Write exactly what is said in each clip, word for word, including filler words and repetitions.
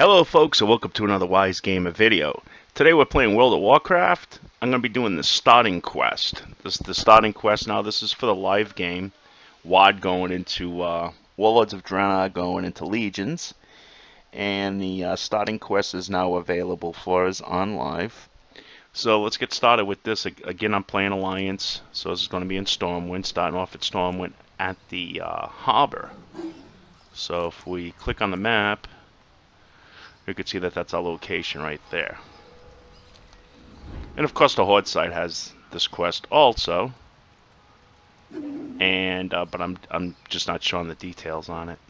Hello folks, and welcome to another Wise Gamer video. Today we're playing World of Warcraft. I'm going to be doing the starting quest. This is the starting quest now. This is for the live game. W O D going into uh, Warlords of Draenor going into Legions. And the uh, starting quest is now available for us on live. So let's get started with this. Again, I'm playing Alliance. So this is going to be in Stormwind, starting off at Stormwind at the uh, harbor. So if we click on the map, you can see that that's our location right there. And of course the Horde site has this quest also. And uh, but I'm I'm just not showing the details on it.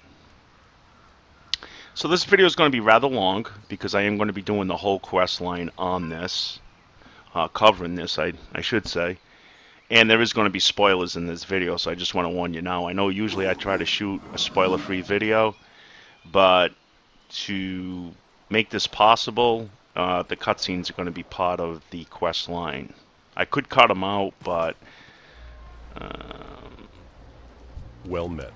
So this video is going to be rather long because I am going to be doing the whole quest line on this, uh, covering this, I I should say. And there is going to be spoilers in this video, so I just want to warn you now. I know usually I try to shoot a spoiler-free video, but to make this possible, uh, the cutscenes are going to be part of the quest line. I could cut them out, but um, well met.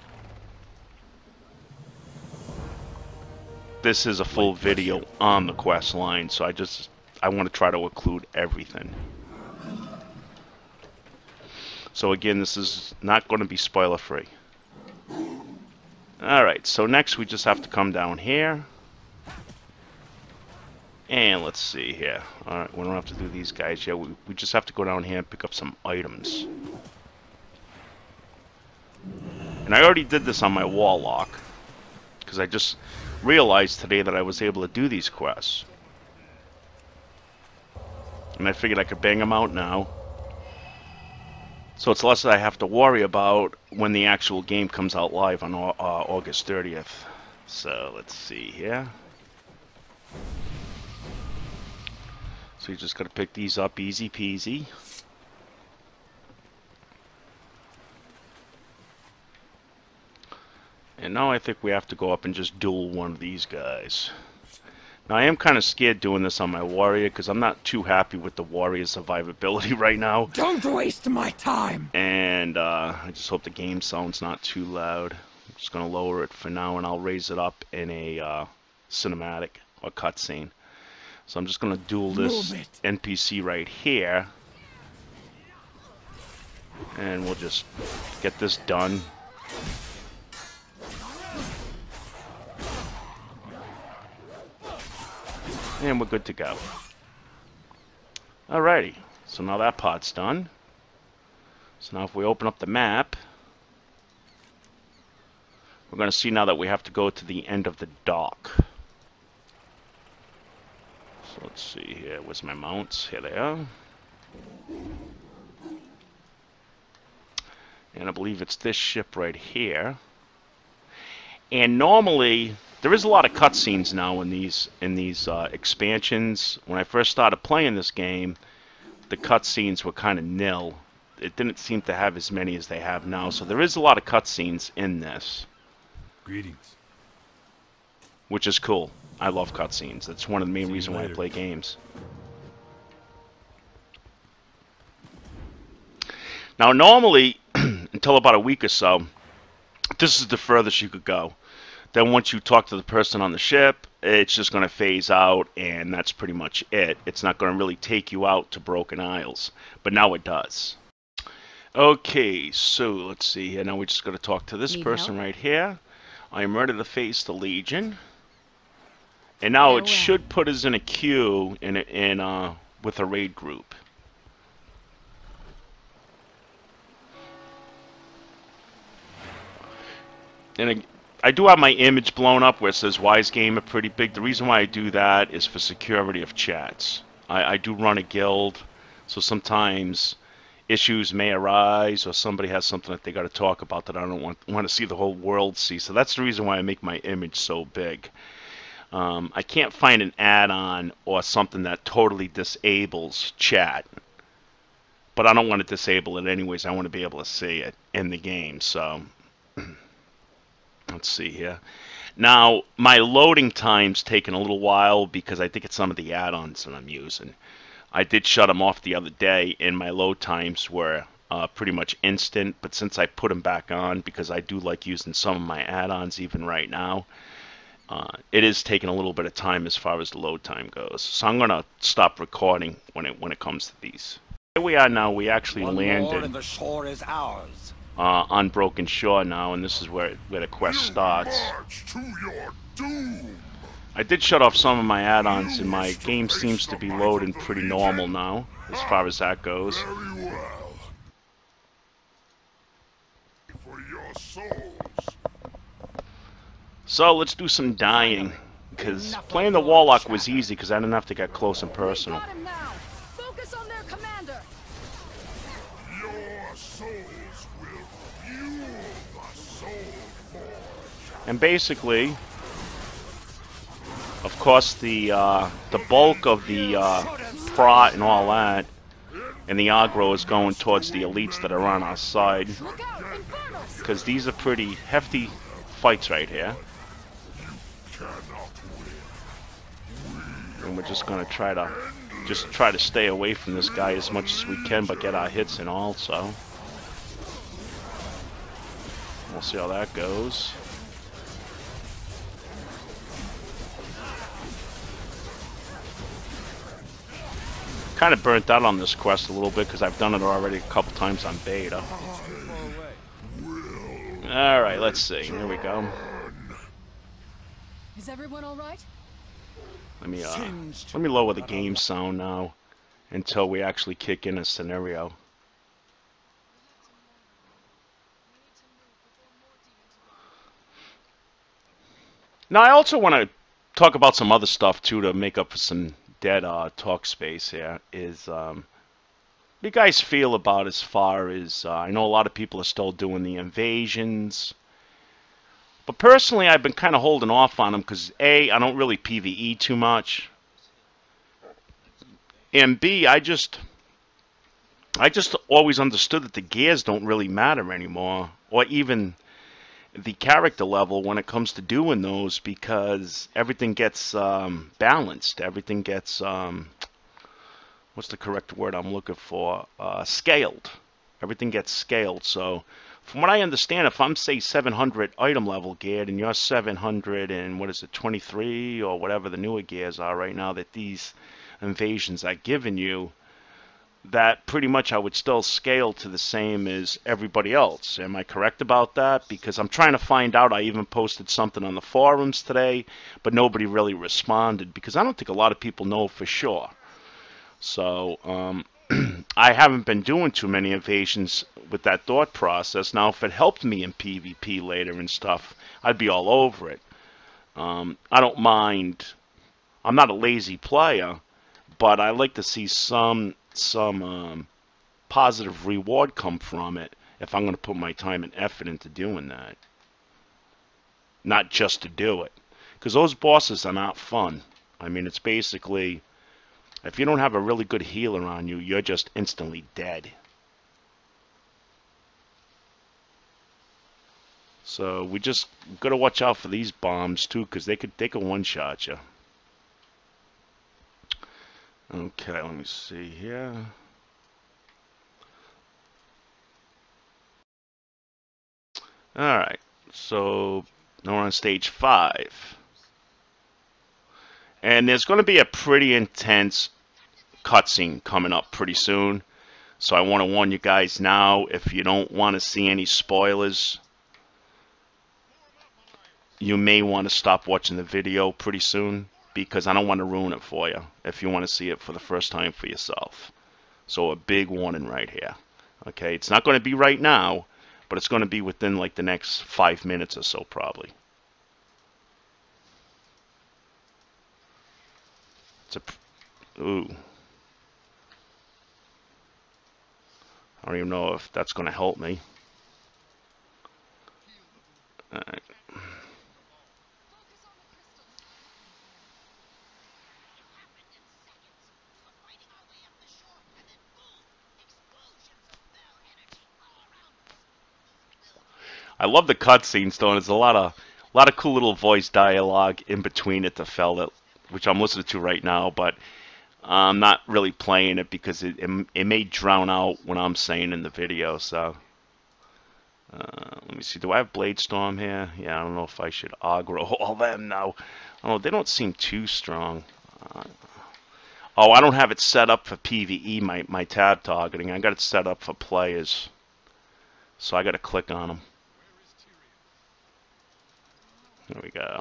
This is a full video on the quest line, so I just I want to try to include everything. So again, this is not going to be spoiler free. Alright, so next we just have to come down here. And let's see here. Alright, we don't have to do these guys yet. We, we just have to go down here and pick up some items. And I already did this on my Warlock, because I just realized today that I was able to do these quests. And I figured I could bang them out now. So it's less that I have to worry about when the actual game comes out live on uh, August thirtieth. So let's see here. So you just got to pick these up easy peasy. And now I think we have to go up and just duel one of these guys. Now I am kind of scared doing this on my warrior because I'm not too happy with the warrior survivability right now. Don't waste my time! And uh, I just hope the game sound's not too loud. I'm just going to lower it for now and I'll raise it up in a uh, cinematic or cutscene. So I'm just going to duel this N P C right here. And we'll just get this done. And we're good to go. Alrighty, so now that part's done. So now if we open up the map, we're going to see now that we have to go to the end of the dock. So let's see here, where's my mounts? Here they are. And I believe it's this ship right here. And normally, there is a lot of cutscenes now in these in these uh, expansions. When I first started playing this game, the cutscenes were kind of nil. It didn't seem to have as many as they have now. So there is a lot of cutscenes in this. Greetings. Which is cool. I love cutscenes. That's one of the main reasons why I play games. Now normally, until about a week or so, this is the furthest you could go. Then once you talk to the person on the ship, it's just going to phase out, and that's pretty much it. It's not going to really take you out to Broken Isles, but now it does. Okay, so let's see here. Now we're just going to talk to this Need person help? right here. I am ready to face the Legion. And now Farewell. it should put us in a queue in, a, in uh, with a raid group. And I, I do have my image blown up where it says Wise Gamer pretty big. The reason why I do that is for security of chats. I, I do run a guild, so sometimes issues may arise or somebody has something that they got to talk about that I don't want, want to see the whole world see. So that's the reason why I make my image so big. Um, I can't find an add-on or something that totally disables chat. But I don't want to disable it anyways. I want to be able to see it in the game, so... Let's see here. Now, my loading time's taking a little while because I think it's some of the add-ons that I'm using. I did shut them off the other day, and my load times were uh, pretty much instant. But since I put them back on, because I do like using some of my add-ons even right now, uh, it is taking a little bit of time as far as the load time goes. So I'm gonna stop recording when it when it comes to these. Here we are now. We actually One more landed and the shore is ours. uh, on Broken Shore now, and this is where where the quest starts. March to your doom. I did shut off some of my add-ons, and my game seems to be loading pretty normal now, as far as that goes. Very well. For your souls. So let's do some dying, because playing the Warlock was easy because I didn't have to get close and personal. Got him now. Focus on their commander. Your souls will fuel the soul forge. And basically, of course, the uh, the bulk of the uh, prot and all that, and the aggro is going towards the elites that are on our side, Look out, Infernals. because these are pretty hefty fights right here. Cannot win. And we're just gonna try to just try to stay away from this guy as much as we can, but get our hits in also. We'll see how that goes. Kind of burnt out on this quest a little bit because I've done it already a couple times on beta. Alright, let's see. Here we go. Is everyone all right? Let me uh let me lower the game sound now until we actually kick in a scenario. Now I also want to talk about some other stuff too to make up for some dead uh, talk space here. Is um, what do you guys feel about as far as uh, I know a lot of people are still doing the invasions, but personally I've been kind of holding off on them because A, I don't really PvE too much, and B, I just I just always understood that the gears don't really matter anymore, or even the character level when it comes to doing those, because everything gets um, balanced. Everything gets, um, what's the correct word I'm looking for? Uh, scaled. Everything gets scaled. So, from what I understand, if I'm, say, seven hundred item level geared and you're seven hundred and, what is it, twenty-three or whatever the newer gears are right now that these invasions are giving you, that pretty much I would still scale to the same as everybody else. Am I correct about that? Because I'm trying to find out. I even posted something on the forums today, but nobody really responded because I don't think a lot of people know for sure. So um, I haven't been doing too many invasions with that thought process. Now, if it helped me in PvP later and stuff, I'd be all over it. Um, I don't mind. I'm not a lazy player, but I like to see some some um, positive reward come from it if I'm going to put my time and effort into doing that. Not just to do it. Because those bosses are not fun. I mean, it's basically, if you don't have a really good healer on you, you're just instantly dead. So we just got to watch out for these bombs too, because they could, they could one-shot you. Okay, let me see here. Alright, so now we're on stage five. And there's going to be a pretty intense cutscene coming up pretty soon. So I want to warn you guys now, if you don't want to see any spoilers, you may want to stop watching the video pretty soon, because I don't want to ruin it for you if you want to see it for the first time for yourself. So a big warning right here. Okay, it's not going to be right now, but it's going to be within like the next five minutes or so probably. It's a... Ooh. I don't even know if that's going to help me. Alright. I love the cutscenes though, and there's a lot of a lot of cool little voice dialogue in between it to fill it, which I'm listening to right now, but I'm not really playing it because it, it, it may drown out what I'm saying in the video, so Uh, let me see. Do I have Blade Storm here? Yeah, I don't know if I should aggro all them now. Oh, they don't seem too strong. Uh, oh, I don't have it set up for PvE, my, my tab targeting. I got it set up for players. So I got to click on them. There we go.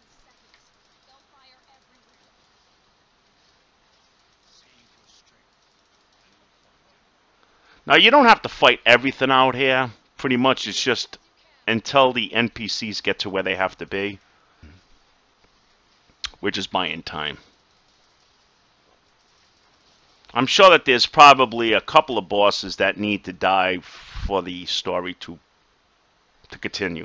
Now, you don't have to fight everything out here. Pretty much it's just until the N P Cs get to where they have to be. We're just buying time. I'm sure that there's probably a couple of bosses that need to die for the story to, to continue.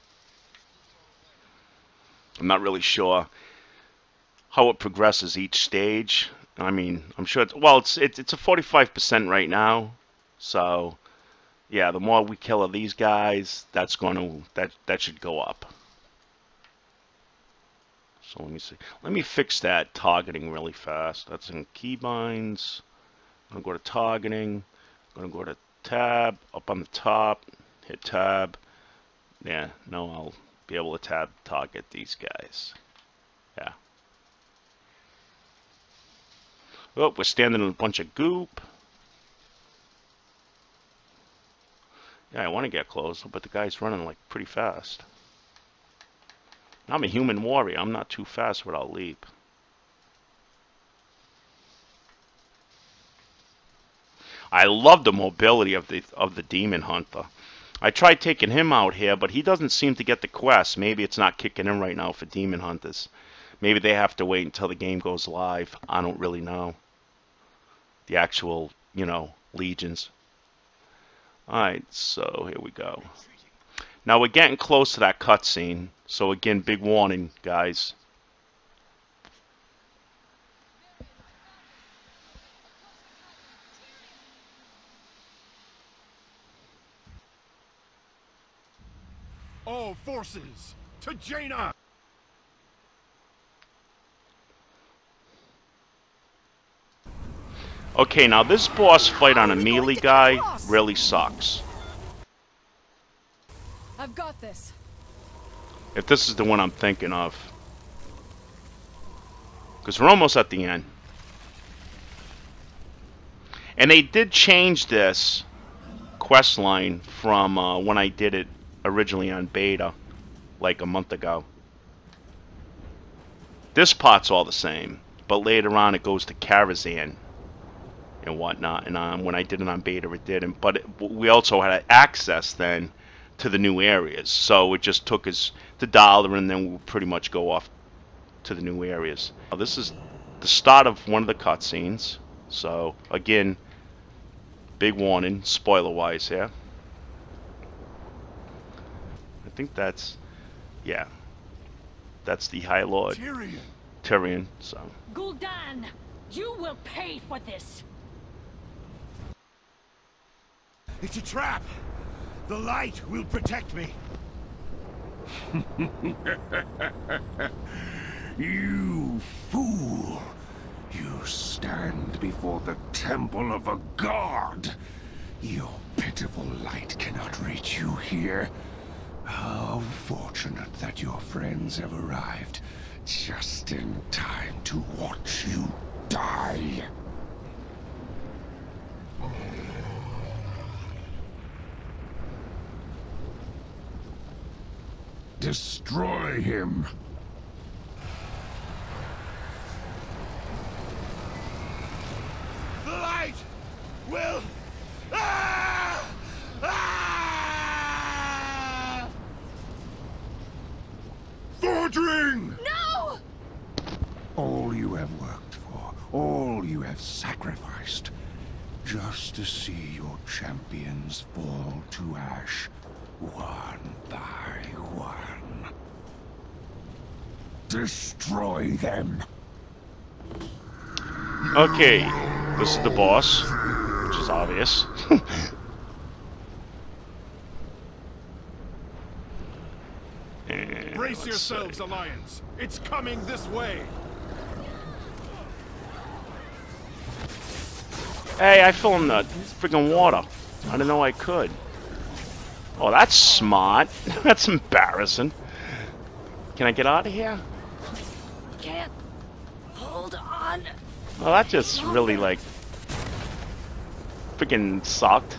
I'm not really sure how it progresses each stage. I mean, I'm sure it's, well, it's, it's, it's a forty-five percent right now. So, yeah, the more we kill of these guys, that's going to, that, that should go up. So let me see. Let me fix that targeting really fast. That's in keybinds. I'm going to go to targeting. I'm going to go to tab, up on the top, hit tab. Yeah, no, I'll be able to tab target these guys. Yeah. Oh, we're standing in a bunch of goop. Yeah, I want to get closer, but the guy's running like pretty fast. I'm a human warrior. I'm not too fast without leap. I love the mobility of the of the demon hunter. I tried taking him out here, but he doesn't seem to get the quest. Maybe it's not kicking in right now for demon hunters. Maybe they have to wait until the game goes live. I don't really know. The actual, you know, legions. Alright, so here we go. Now we're getting close to that cutscene. So again, big warning, guys. All forces to Jaina! Okay, now this boss fight on a melee guy really sucks. I've got this. If this is the one I'm thinking of. Because we're almost at the end. And they did change this quest line from uh, when I did it originally on beta, like a month ago. This part's all the same, but later on it goes to Karazhan and whatnot. And um, when I did it on beta, it didn't. But it, we also had access then to the new areas, so it just took us the dollar, and then we would pretty much go off to the new areas. Now, this is the start of one of the cutscenes. So again, big warning, spoiler-wise here. I think that's, yeah, that's the High Lord Tyrion! Tyrion. So Gul'dan, you will pay for this. It's a trap! The light will protect me! You fool! You stand before the temple of a god! Your pitiful light cannot reach you here. How fortunate that your friends have arrived just in time to watch you die. Destroy him. The light will... Ah! Ah! Forging! No! All you have worked for, all you have sacrificed, just to see your champions fall to ash, one by one. Destroy them! okay, this is the boss, which is obvious. And Brace let's yourselves, see. Alliance! It's coming this way! Hey, I fell in the friggin' water. I didn't know I could. Oh, that's smart. That's embarrassing. Can I get out of here? Can't hold on. Well, that just really, like, freaking sucked.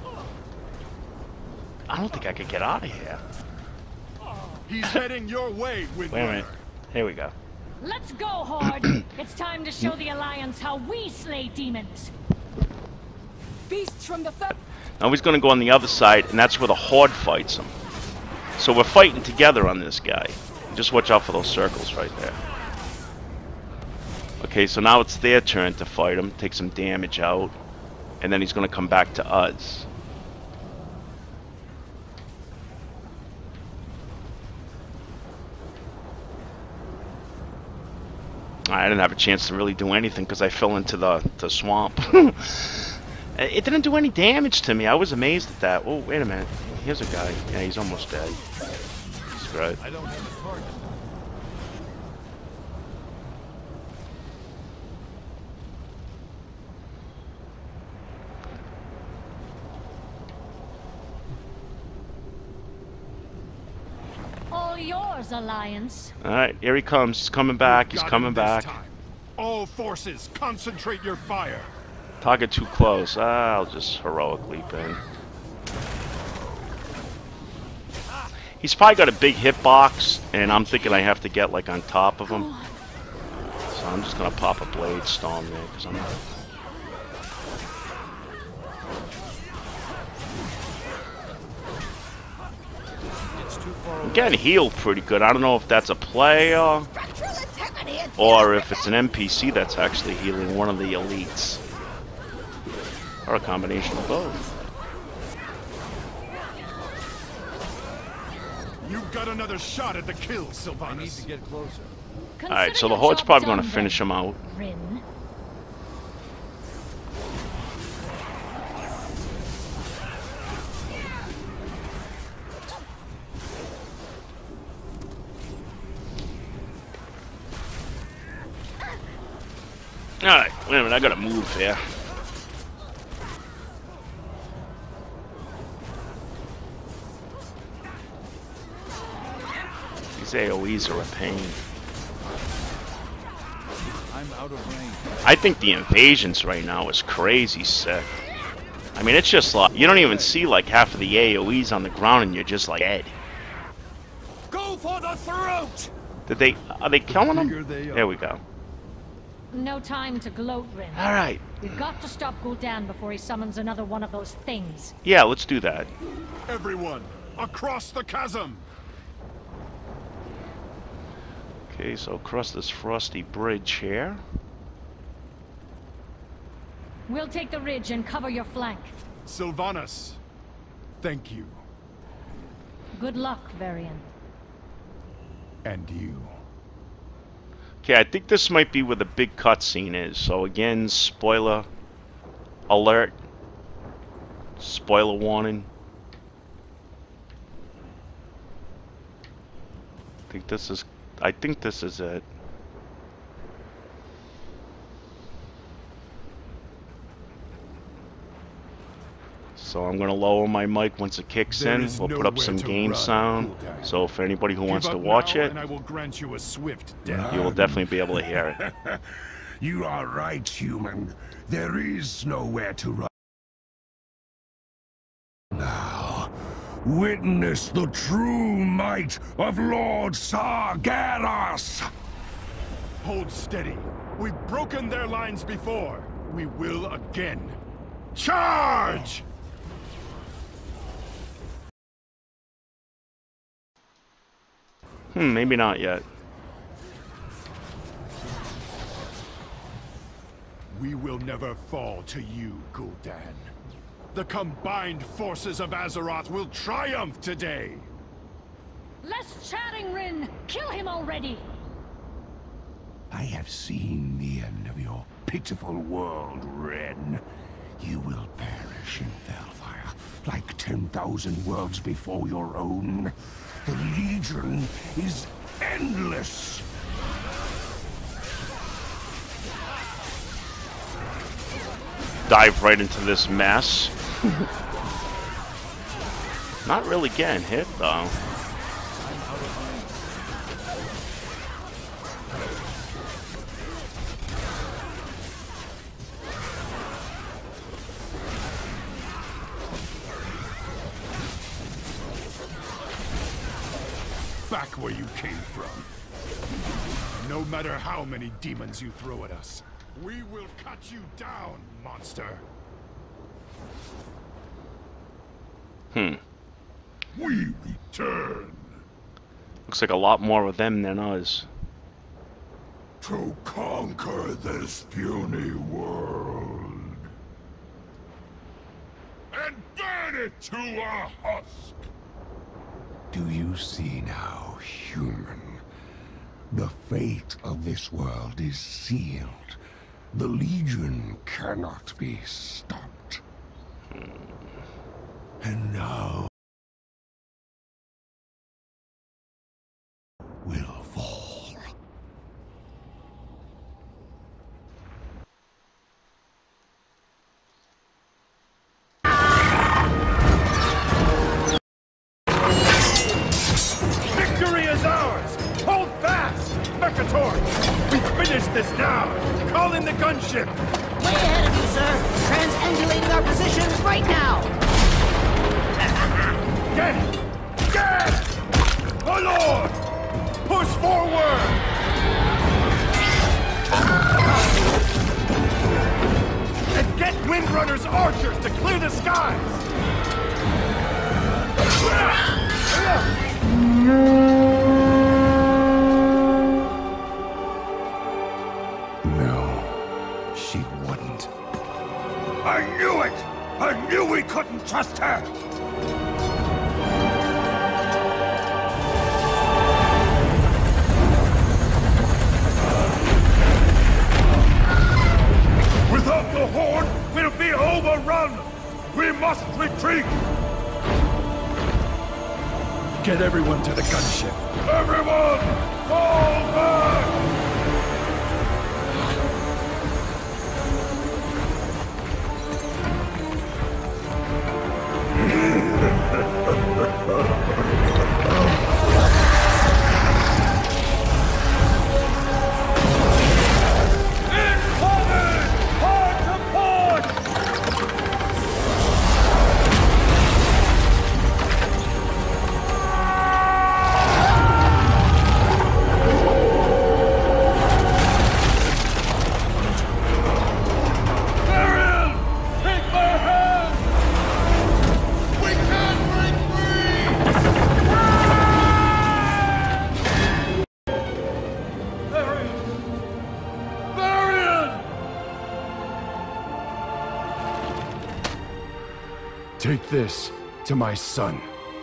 I don't think I could get out of here. He's heading your way, Wait a Windrunner. minute. Here we go. Let's go, Horde. It's time to show the Alliance how we slay demons. Beasts from the fe- Now he's going to go on the other side, and that's where the Horde fights him. So we're fighting together on this guy. Just watch out for those circles right there. Okay, so now it's their turn to fight him, take some damage out, and then he's going to come back to us. I didn't have a chance to really do anything because I fell into the, the swamp. It didn't do any damage to me. I was amazed at that. Oh, wait a minute. Here's a guy. Yeah, he's almost dead. That's right. I don't have a target. All yours, Alliance. Alright, here he comes. He's coming back. We've He's got coming him this back. time. All forces, concentrate your fire. Target too close. Ah, I'll just heroic leap in. He's probably got a big hitbox, and I'm thinking I have to get like on top of him. So I'm just gonna pop a blade storm there because I'm not. I'm getting healed pretty good. I don't know if that's a play or, or if it's an N P C that's actually healing one of the elites. Or a combination of both. You've got another shot at the kill, Sylvanas. I need to get closer. Alright, so the Horde's probably going to finish him out. Rin. Alright, wait a minute, I gotta move here. These A O Es are a pain. I'm out of range. I think the invasions right now is crazy sick. I mean, it's just like, you don't even see like half of the A O Es on the ground and you're just like dead. Go for the throat! Did they, are they killing them? Bigger they are. There we go. No time to gloat, Rin. Alright, We've got to stop Gul'dan before he summons another one of those things. yeah, let's do that. Everyone, across the chasm! Okay, so across this frosty bridge here. We'll take the ridge and cover your flank. Sylvanas, thank you. Good luck, Varian. And you. Okay, I think this might be where the big cutscene is. So again, spoiler alert. Spoiler warning. I think this is I think this is it. So I'm gonna lower my mic once it kicks There in. is We'll put up nowhere some to game run, sound. Gul'dan. So for anybody who wants Give to up watch now, it, and I will grant you a swift you death. will definitely be able to hear it. You are right, human. There is nowhere to run. Now, witness the true might of Lord Sargeras! Hold steady. We've broken their lines before. We will again. Charge! Hmm, maybe not yet. We will never fall to you, Gul'dan. The combined forces of Azeroth will triumph today! Less chatting, Rin! Kill him already! I have seen the end of your pitiful world, Ren. You will perish in Felfire, like ten thousand worlds before your own. The Legion is endless. Dive right into this mess. Not really getting hit, though. Back where you came from. No matter how many demons you throw at us, we will cut you down, monster. Hmm. We return. Looks like a lot more of them than us. To conquer this puny world. And burn it to a husk. Do you see now, human? The fate of this world is sealed. The Legion cannot be stopped. And now will fall. Victory is ours! Hold fast! Mercator! We finish this now! Call in the gunship! Way ahead of you, sir. Transangulating our positions right now. Get! Get! My lord! Push forward! And get Windrunner's archers to clear the skies! No, she wouldn't. I knew it! I knew we couldn't trust her! Without the Horde, we'll be overrun! We must retreat! Get everyone to the gunship. Everyone! Fall back! Take this to my son.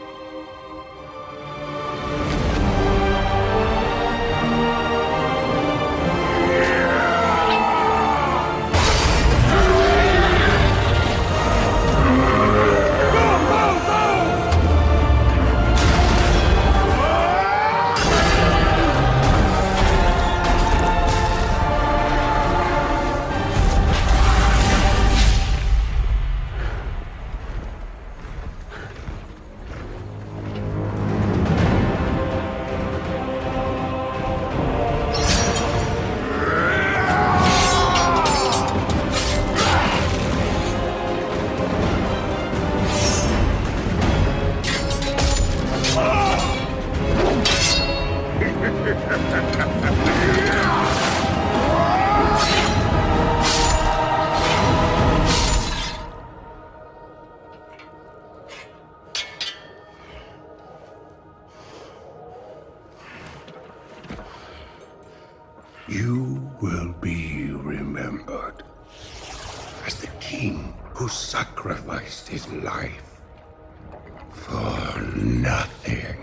You will be remembered as the king who sacrificed his life for nothing.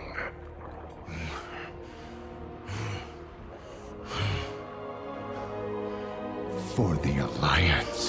For the Alliance.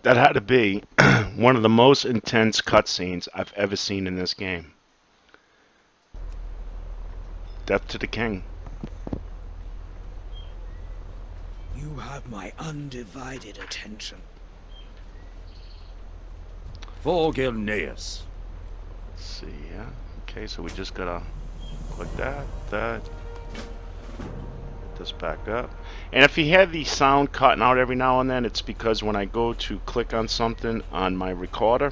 That had to be one of the most intense cutscenes I've ever seen in this game. Death to the king. You have my undivided attention. Forgilneus. Let's see, yeah. Okay, so we just gotta click that, that. This back up. And if you hear the sound cutting out every now and then, it's because when I go to click on something on my recorder,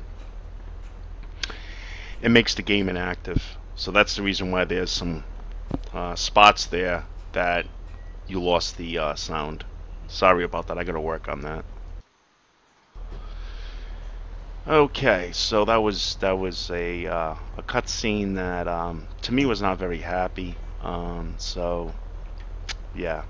it makes the game inactive. So that's the reason why there's some uh, spots there that you lost the uh, sound. Sorry about that. I gotta work on that. Okay, so that was that was a uh, a cutscene that um, to me was not very happy. Um, so yeah,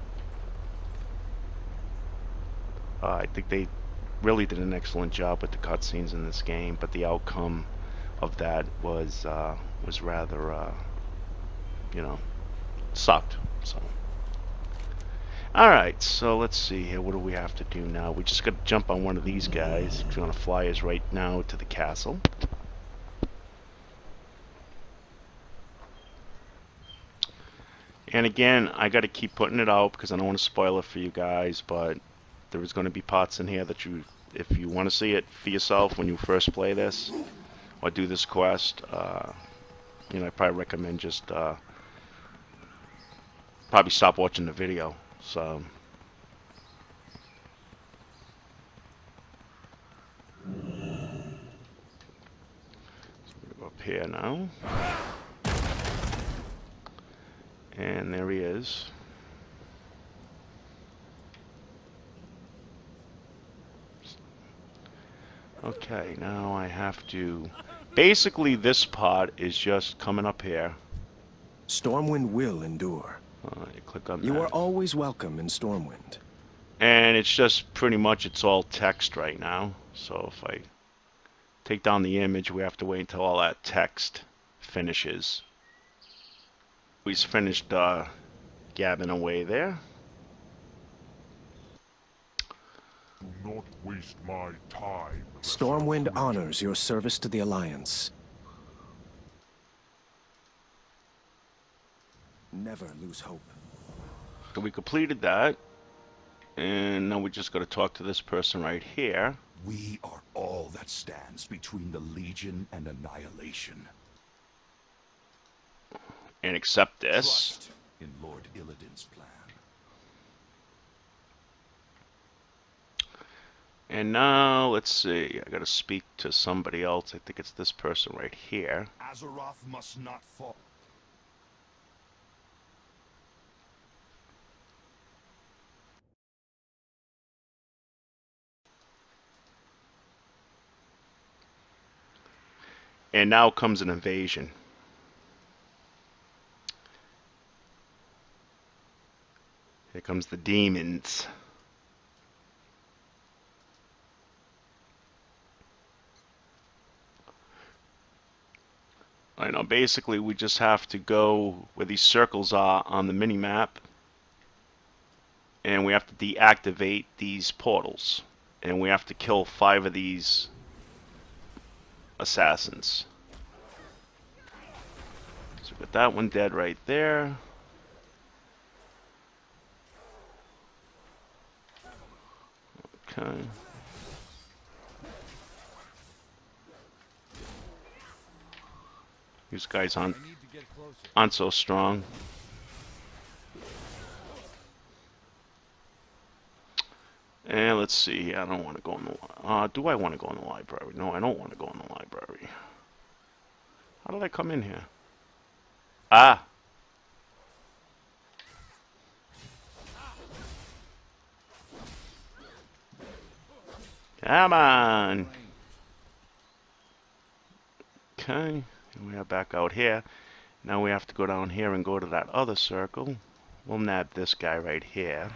uh, I think they really did an excellent job with the cutscenes in this game, but the outcome of that was uh, was rather uh, you know, sucked. So. Alright, so let's see here. What do we have to do now? We just got to jump on one of these guys. If you want to fly us right now to the castle. And again, I got to keep putting it out because I don't want to spoil it for you guys, but there is going to be parts in here that you, if you want to see it for yourself when you first play this or do this quest, uh, you know, I probably recommend just uh, probably stop watching the video. So, so go up here now, and there he is. Okay, now I have to. Basically, this part is just coming up here. Stormwind will endure. Uh, you click on You that. are always welcome in Stormwind. And it's just pretty much, it's all text right now. So if I take down the image, we have to wait until all that text finishes. He's finished uh, gabbing away there. Do not waste my time. Stormwind honors your service to the Alliance. Never lose hope. So we completed that. And now we just got to talk to this person right here. We are all that stands between the Legion and annihilation. And accept this. Trust in Lord Illidan's plan. And now, let's see. I got to speak to somebody else. I think it's this person right here. Azeroth must not fall. And now comes an invasion. Here comes the demons. I know, basically we just have to go where these circles are on the mini-map. And we have to deactivate these portals. And we have to kill five of these assassins. So we got that one dead right there. Okay. These guys aren't, aren't so strong. And let's see, I don't want to go in the uh do I want to go in the library? No, I don't want to go in the library. How did I come in here? Ah. Come on. Okay, and we are back out here. Now we have to go down here and go to that other circle. We'll nab this guy right here.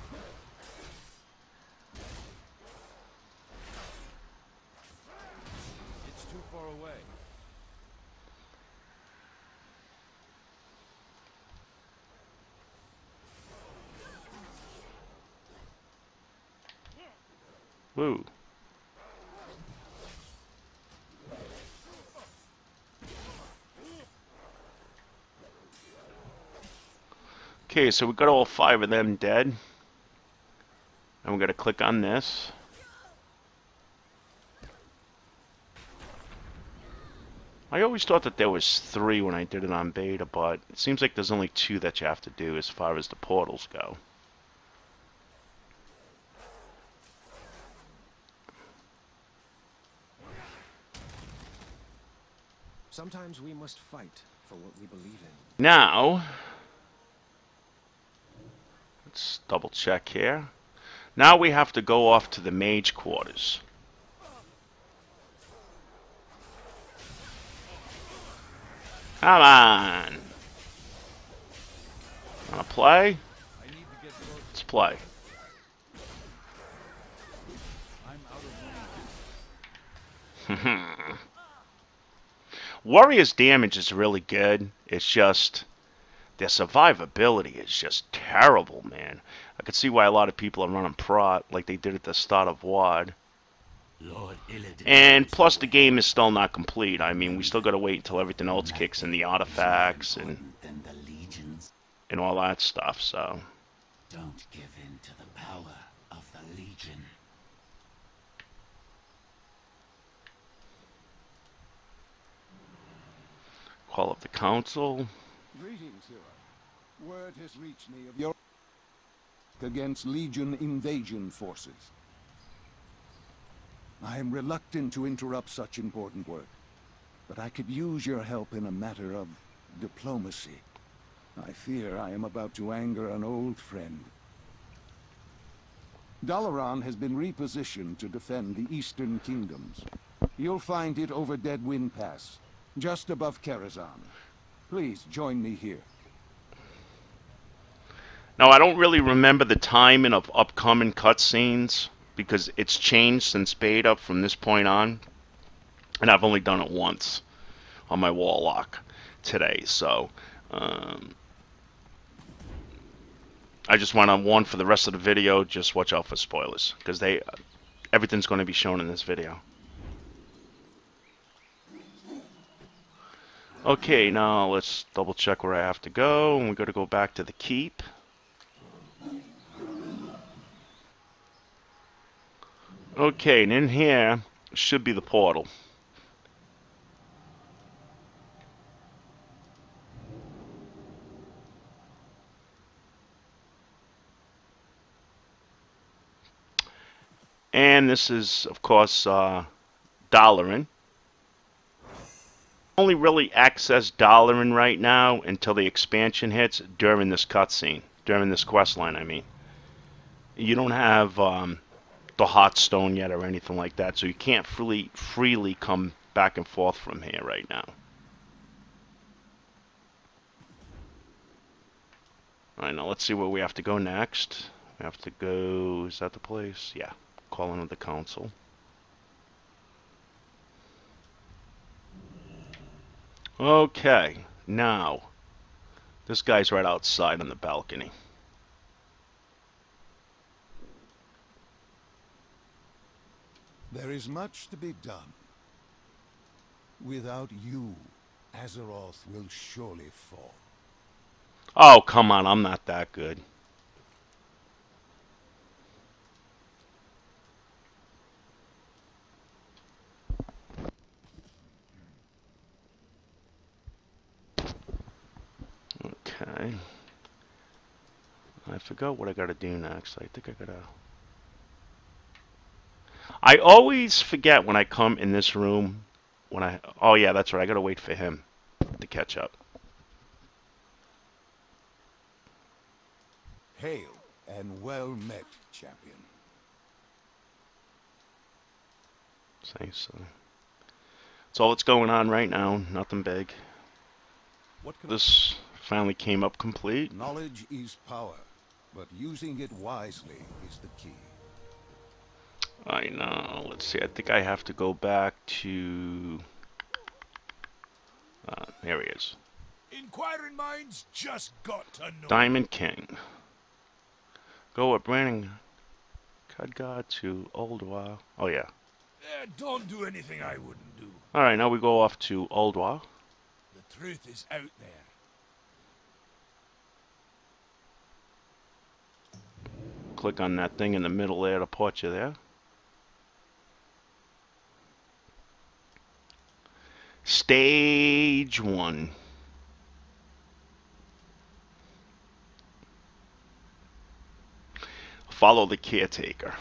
It's too far away. Woo. Okay, so we got all five of them dead. And we're going to click on this. I always thought that there was three when I did it on beta, but it seems like there's only two that you have to do as far as the portals go. Sometimes we must fight for what we believe in. Now, let's double check here. Now we have to go off to the mage quarters. Come on. Wanna play? Let's play. Warrior's damage is really good. It's just their survivability is just terrible, man. I could see why a lot of people are running prot like they did at the start of W O D. And plus the game is still not complete. I mean, we still gotta wait until everything else kicks in, the artifacts and and all that stuff, so. Don't give in to the power of the Legion. Call up the council. Greetings, hero. Word has reached me of your against Legion invasion forces. I am reluctant to interrupt such important work, but I could use your help in a matter of diplomacy. I fear I am about to anger an old friend. Dalaran has been repositioned to defend the Eastern Kingdoms. You'll find it over Deadwind Pass, just above Karazhan. Please join me here. Now, I don't really remember the timing of upcoming cutscenes because it's changed since beta from this point on, and I've only done it once on my Warlock today, so um, I just want to warn for the rest of the video, just watch out for spoilers, because they everything's going to be shown in this video. Okay, now let's double check where I have to go, and we got to go back to the keep. Okay, and in here should be the portal. And this is, of course, uh, Dalaran. Only really access Dalaran right now until the expansion hits during this cutscene, during this quest line, I mean. You don't have um, the hot stone yet or anything like that, so you can't freely freely come back and forth from here right now. Alright, now let's see where we have to go next. We have to go, is that the place? Yeah, call in with the council. Okay, now, this guy's right outside on the balcony. There is much to be done. Without you, Azeroth will surely fall. Oh, come on, I'm not that good. Okay. I forgot what I gotta do next. I think I gotta... I always forget when I come in this room, when I... Oh yeah, that's right, I gotta wait for him to catch up. Hail and well met, champion. Say so. That's all that's going on right now, nothing big. What can This finally came up complete. Knowledge is power, but using it wisely is the key. I know. Let's see. I think I have to go back to... Uh, there he is. Inquiring minds just got to know. Diamond King. Go with Brandon Khadgar to Oldwa. Oh, yeah. Eh, don't do anything I wouldn't do. Alright, now we go off to Oldwa. The truth is out there. click on that thing in the middle there to port you there. Stage one. Follow the caretaker.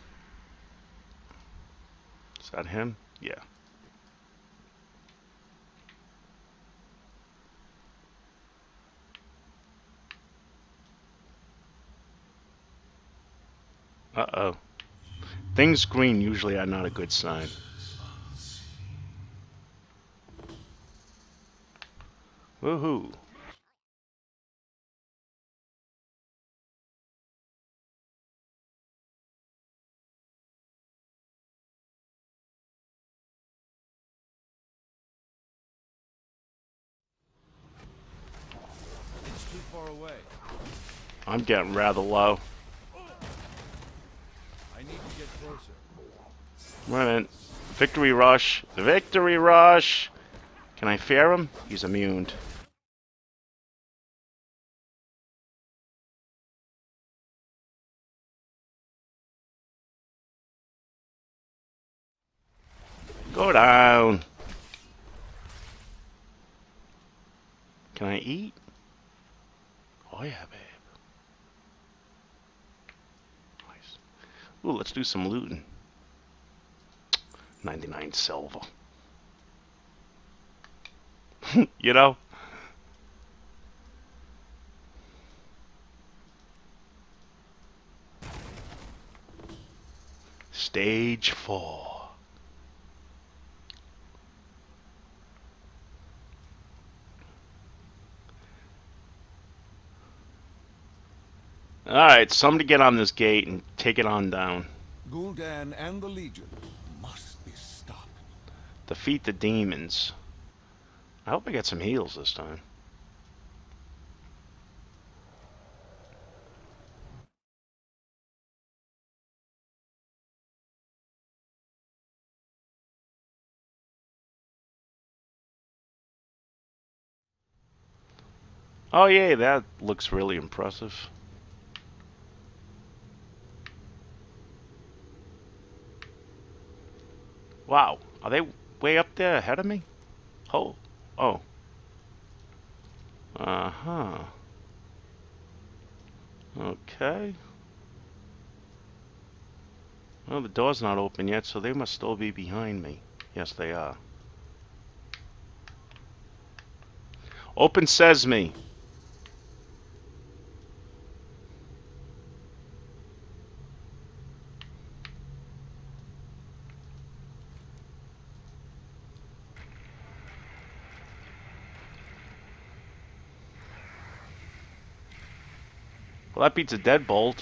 Is that him? Yeah. Uh-oh. Things green usually are not a good sign. Woohoo. It's too far away. I'm getting rather low. I need to get closer. Wait a minute. Victory rush. Victory rush. Can I fear him? He's immune. Go down. Can I eat? Oh yeah, babe. Nice. Ooh, let's do some looting. ninety-nine silver. You know? Stage four. Alright, somebody get on this gate and take it on down. Gul'dan and the Legion must be stopped. Defeat the demons. I hope I get some heals this time. Oh yeah, that looks really impressive. Wow, are they way up there ahead of me? Oh, oh. Uh-huh. Okay. Well, the door's not open yet, so they must still be behind me. Yes, they are. Open sesame. Well, that beats a deadbolt.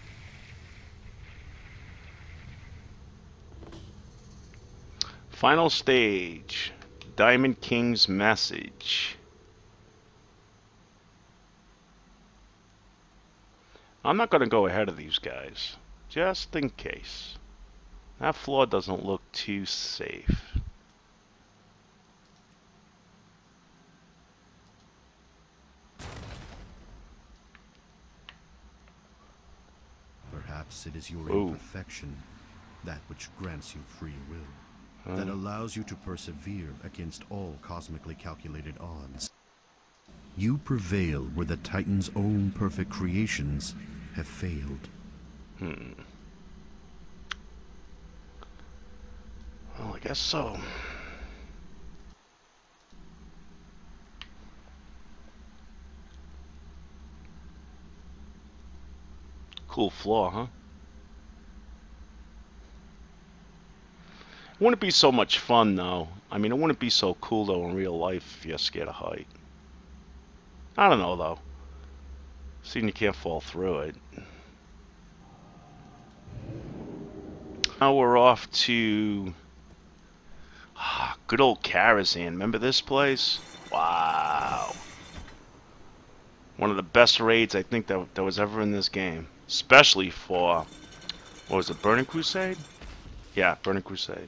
Final stage. Diamond King's message. I'm not going to go ahead of these guys, just in case. That floor doesn't look too safe. Perhaps it is your Ooh. imperfection, that which grants you free will, Huh? that allows you to persevere against all cosmically calculated odds. You prevail where the Titan's own perfect creations have failed. Hmm. Well, I guess so. Cool floor, huh? It wouldn't be so much fun, though. I mean, it wouldn't be so cool, though, in real life if you're scared of height. I don't know, though. Seeing you can't fall through it. Now we're off to... Ah, good old Karazhan. Remember this place? Wow. One of the best raids I think that, that was ever in this game. Especially for... What was it? Burning Crusade? Yeah, Burning Crusade.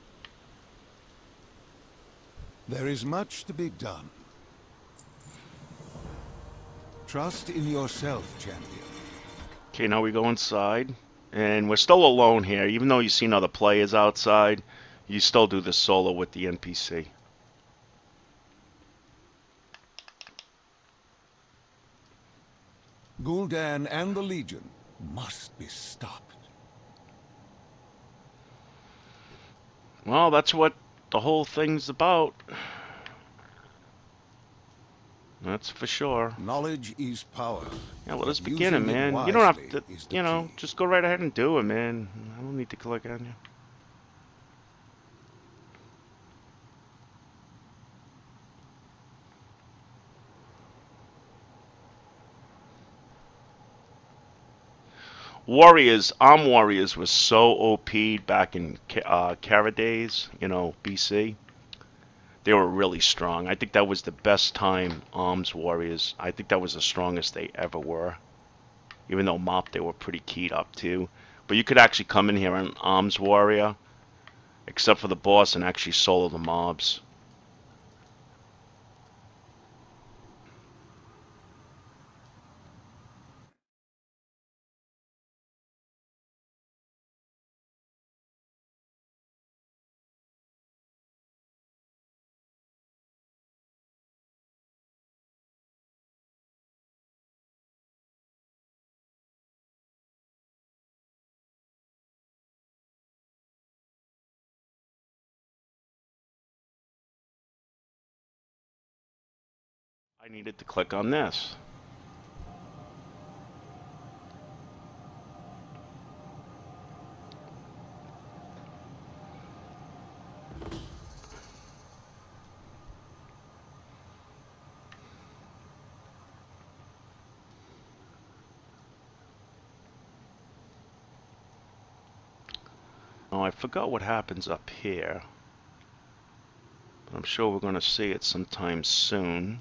There is much to be done. Trust in yourself, champion. Okay, now we go inside. And we're still alone here. Even though you've seen other players outside, you still do this solo with the N P C. Gul'dan and the Legion must be stopped. Well, that's what the whole thing's about. That's for sure. Knowledge is power. Yeah, well, let's but begin it, using it man. You don't have wisely to, is the you know, key. just go right ahead and do it, man. I don't need to click on you. Warriors, Arm Warriors was so O P'd back in uh, Kara days, you know, B C. They were really strong. I think that was the best time Arms Warriors. I think that was the strongest they ever were. Even though Mop, they were pretty keyed up too. But you could actually come in here on Arms Warrior, except for the boss, and actually solo the mobs. I needed to click on this. Oh, I forgot what happens up here. But I'm sure we're going to see it sometime soon.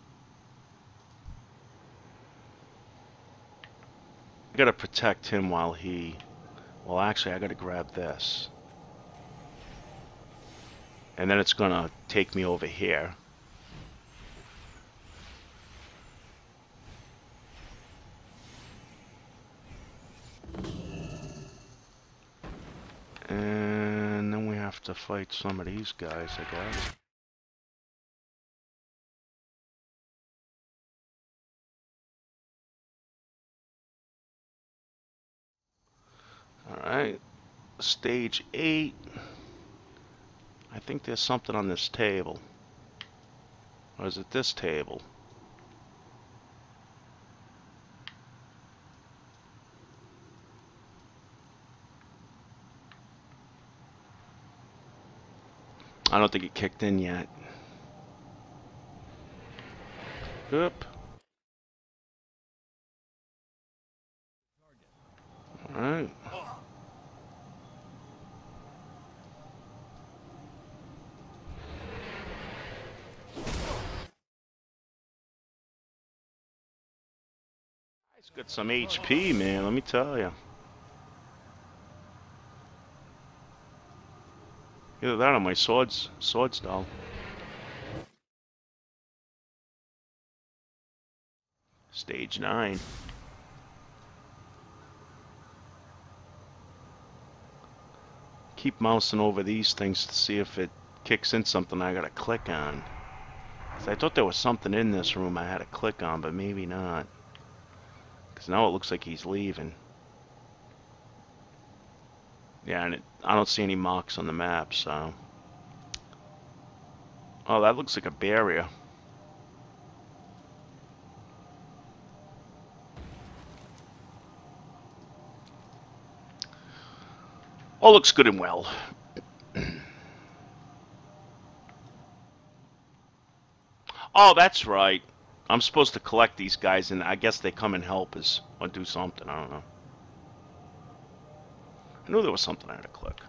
I gotta protect him while he... Well, actually, I gotta grab this. And then it's gonna take me over here. And then we have to fight some of these guys, I guess. Alright. Stage eight. I think there's something on this table. Or is it this table? I don't think it kicked in yet. Oop. Alright. He's got some H P, man, let me tell you. Either that or my swords, sword style. Stage nine. Keep mousing over these things to see if it kicks in something I gotta click on. I thought there was something in this room I had to click on, but maybe not. Because now it looks like he's leaving. Yeah, and it, I don't see any marks on the map, so... Oh, that looks like a barrier. All looks good and well. Oh, that's right. I'm supposed to collect these guys, and I guess they come and help us or do something. I don't know. I knew there was something I had to click.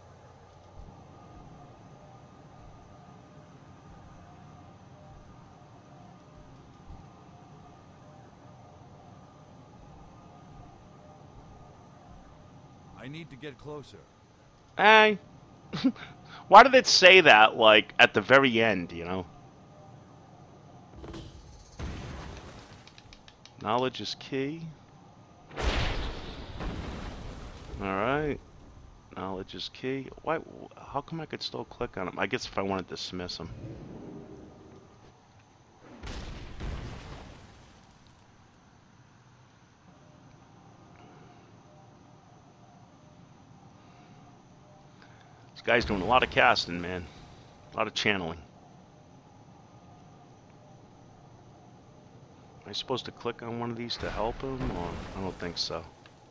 I need to get closer. Hey. Why did it say that, like, at the very end, you know? Knowledge is key. Alright. Knowledge is key. Why? How come I could still click on him? I guess if I want to dismiss him. This guy's doing a lot of casting, man. A lot of channeling. Am I supposed to click on one of these to help him, or I don't think so.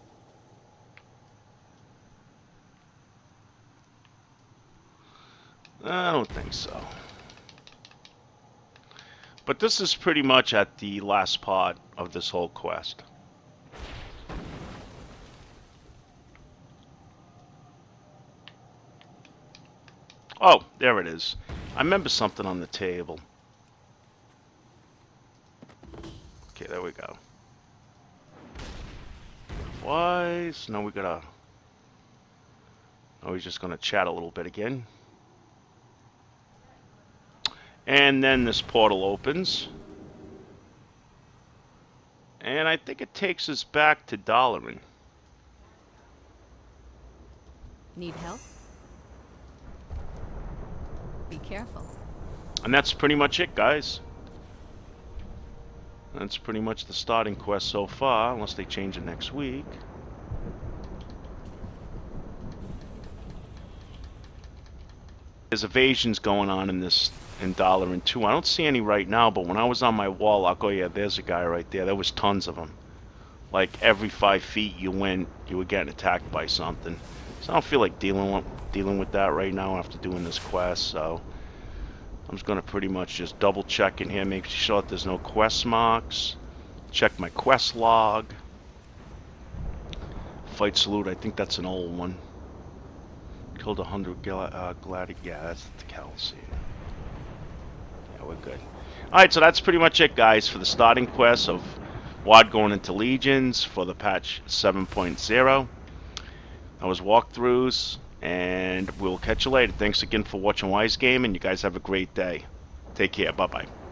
I don't think so. But this is pretty much at the last part of this whole quest. Oh, there it is. I remember something on the table. Okay, there we go. Wise. Now we gotta... Now we're just gonna chat a little bit again. And then this portal opens. And I think it takes us back to Dalaran. Need help? Be careful. And that's pretty much it, guys. That's pretty much the starting quest so far, unless they change it next week. There's evasions going on in this in Dalaran too. I don't see any right now, but when I was on my wall, I'll go, yeah, there's a guy right there. There was tons of them. Like every five feet you went, you were getting attacked by something. So I don't feel like dealing with dealing with that right now after doing this quest. So I'm just gonna pretty much just double check in here, make sure that there's no quest marks. Check my quest log. Fight salute. I think that's an old one. Killed a hundred uh, gladi. Yeah, that's the Kelsey. Yeah, we're good. Alright, so that's pretty much it, guys, for the starting quest of W O D going into Legions for the patch seven point oh. That was walkthroughs, and we'll catch you later. Thanks again for watching Wise Game, and you guys have a great day. Take care. Bye-bye.